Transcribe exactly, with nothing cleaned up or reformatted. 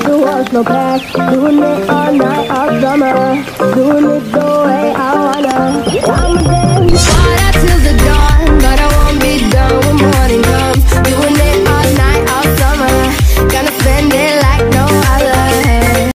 to wash no past. Doing it all night, all summer. Doing it.